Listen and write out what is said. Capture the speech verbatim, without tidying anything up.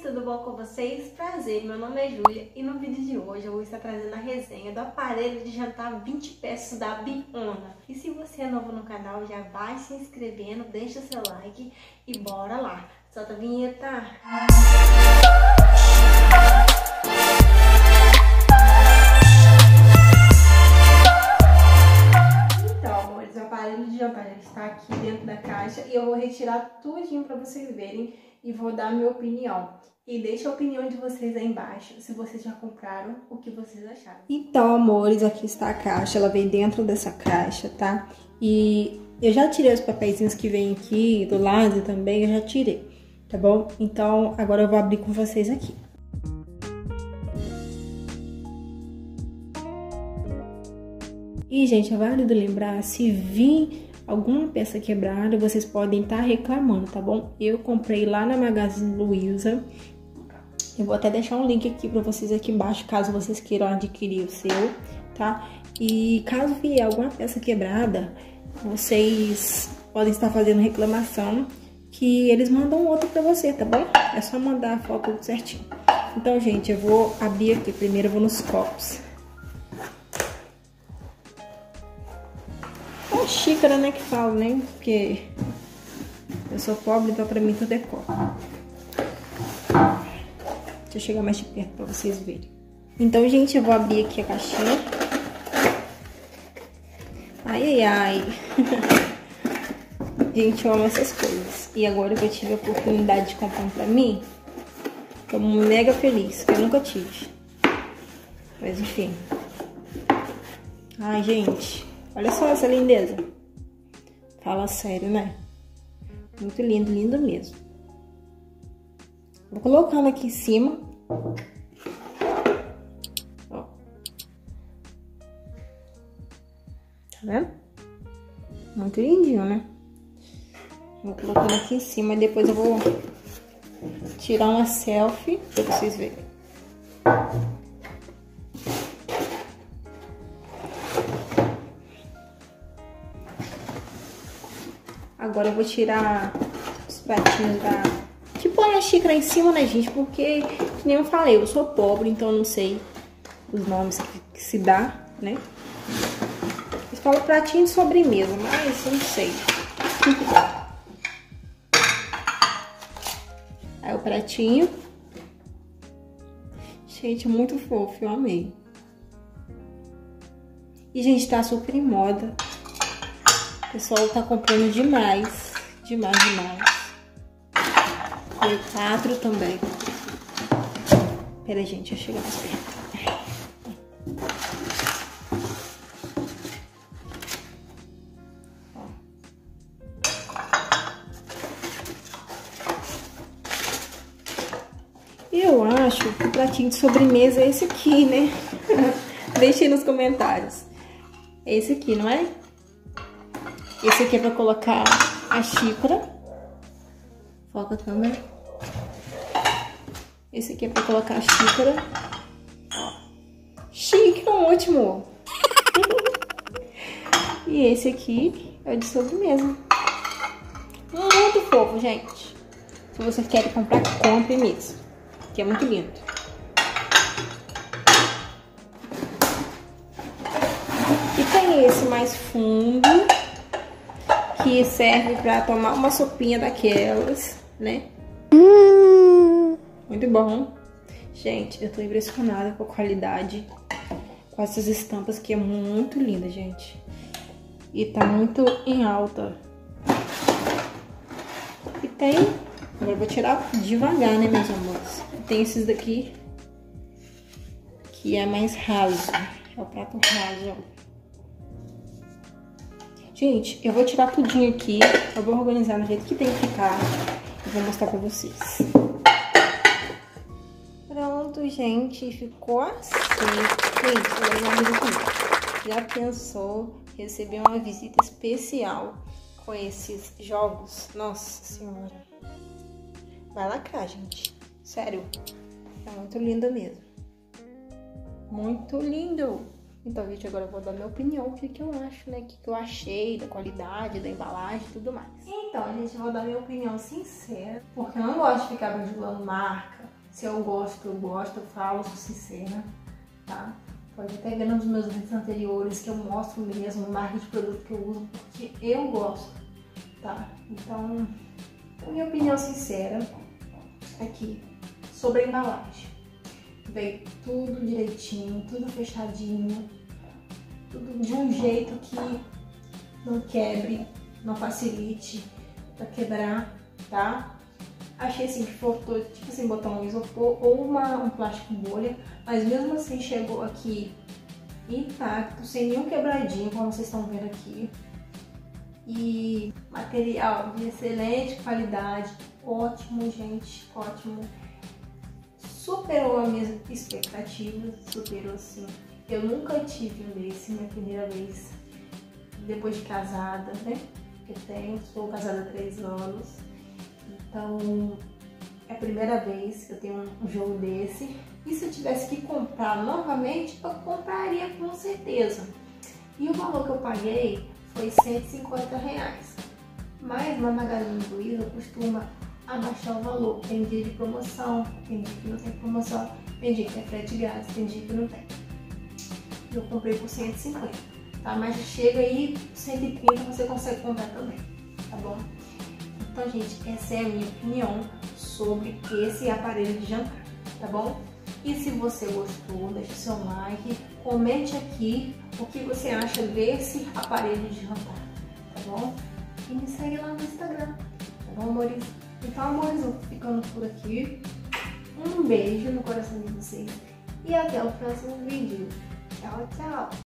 tudo bom com vocês? Prazer, meu nome é Júlia e no vídeo de hoje eu vou estar trazendo a resenha do aparelho de jantar vinte peças da Biona. E se você é novo no canal, já vai se inscrevendo, deixa seu like e bora lá. Solta a vinheta! Então, amores, o aparelho de jantar já está aqui dentro da caixa e eu vou retirar tudinho para vocês verem e vou dar a minha opinião. E deixa a opinião de vocês aí embaixo, se vocês já compraram, o que vocês acharam. Então, amores, aqui está a caixa, ela vem dentro dessa caixa, tá? E eu já tirei os papeizinhos que vem aqui do lado também, eu já tirei, tá bom? Então, agora eu vou abrir com vocês aqui. E, gente, é válido lembrar, se vir alguma peça quebrada, vocês podem estar reclamando, tá bom? Eu comprei lá na Magazine Luiza. Eu vou até deixar um link aqui pra vocês aqui embaixo, caso vocês queiram adquirir o seu, tá? E caso vier alguma peça quebrada, vocês podem estar fazendo reclamação, que eles mandam outro pra você, tá bom? É só mandar a foto tudo certinho. Então, gente, eu vou abrir aqui. Primeiro eu vou nos copos. É a xícara, né, que falo, né? Porque eu sou pobre, então pra mim tudo é copo. Deixa eu chegar mais de perto pra vocês verem. Então, gente, eu vou abrir aqui a caixinha. Ai, ai, ai. Gente, eu amo essas coisas. E agora que eu tive a oportunidade de comprar um pra mim, tô mega feliz, que eu nunca tive. Mas, enfim. Ai, gente. Olha só essa lindeza. Fala sério, né? Muito lindo, lindo mesmo. Vou colocando aqui em cima. Ó. Tá vendo? Muito lindinho, né? Vou colocando aqui em cima e depois eu vou tirar uma selfie pra vocês verem. Agora eu vou tirar os pratinhos da... Tipo a xícara em cima, né, gente? Porque, que nem eu falei, eu sou pobre, então eu não sei os nomes que, que se dá, né? Eles falam pratinho de sobremesa, mas eu não sei. Aí o pratinho. Gente, muito fofo, eu amei. E, gente, tá super em moda. O pessoal tá comprando demais, demais, demais. Tem quatro também. Pera aí, gente, deixa eu chegar mais perto. Ó. Eu acho que o pratinho de sobremesa é esse aqui, né? Deixa aí nos comentários. É esse aqui, não é? Esse aqui é pra colocar a xícara. Foca a câmera. Esse aqui é pra colocar a xícara. Ó. Chique, um último. E esse aqui é o de sobremesa. Muito fofo, gente. Se vocês querem comprar, compre mesmo. Que é muito lindo. E tem esse mais fundo, que serve pra tomar uma sopinha daquelas, né? Hum. Muito bom. Gente, eu tô impressionada com a qualidade, com essas estampas, que é muito linda, gente. E tá muito em alta. E tem... Agora eu vou tirar devagar, né, meus amores? Tem esses daqui, que é mais raso. É o prato raso, ó. Gente, eu vou tirar tudinho aqui, eu vou organizar no jeito que tem que ficar e vou mostrar pra vocês. Pronto, gente, ficou assim. Gente, olha uma coisa aqui. Já pensou receber uma visita especial com esses jogos? Nossa senhora. Vai lacrar, gente. Sério. É muito lindo mesmo. Muito lindo. Então, gente, agora eu vou dar minha opinião, o que, que eu acho, né? O que, que eu achei da qualidade, da embalagem e tudo mais. Então, gente, eu vou dar minha opinião sincera, porque eu não gosto de ficar bajulando marca, Se eu gosto, eu gosto, eu falo, sou sincera, tá? Pode até ver nos meus vídeos anteriores que eu mostro mesmo o marca de produto que eu uso, porque eu gosto, tá? Então, a minha opinião sincera aqui sobre a embalagem. Veio tudo direitinho, tudo fechadinho, tudo de um jeito que não quebre, não facilite pra quebrar, tá? Achei assim que faltou, tipo assim, botar um isopor ou uma, um plástico bolha, mas mesmo assim chegou aqui intacto, sem nenhum quebradinho, como vocês estão vendo aqui. E material de excelente qualidade, ótimo, gente, ótimo. Superou as minhas expectativas, superou assim. Eu nunca tive um desse, minha primeira vez, depois de casada, né? Eu tenho, sou casada há três anos. Então, é a primeira vez que eu tenho um jogo desse. E se eu tivesse que comprar novamente, eu compraria com certeza. E o valor que eu paguei foi cento e cinquenta reais. Mas na Magazine Luiza costuma abaixar o valor. Tem dia de promoção, tem dia que não tem promoção, tem dia que tem frete grátis, tem dia que não tem. Eu comprei por cento e cinquenta, tá? Mas chega aí, cento e trinta você consegue comprar também, tá bom? Então, gente, essa é a minha opinião sobre esse aparelho de jantar, tá bom? E se você gostou, deixe seu like, comente aqui o que você acha desse aparelho de jantar, tá bom? E me segue lá no Instagram, tá bom, amores? Então, amores, eu vou ficando por aqui. Um beijo no coração de vocês e até o próximo vídeo. Tchau, tchau!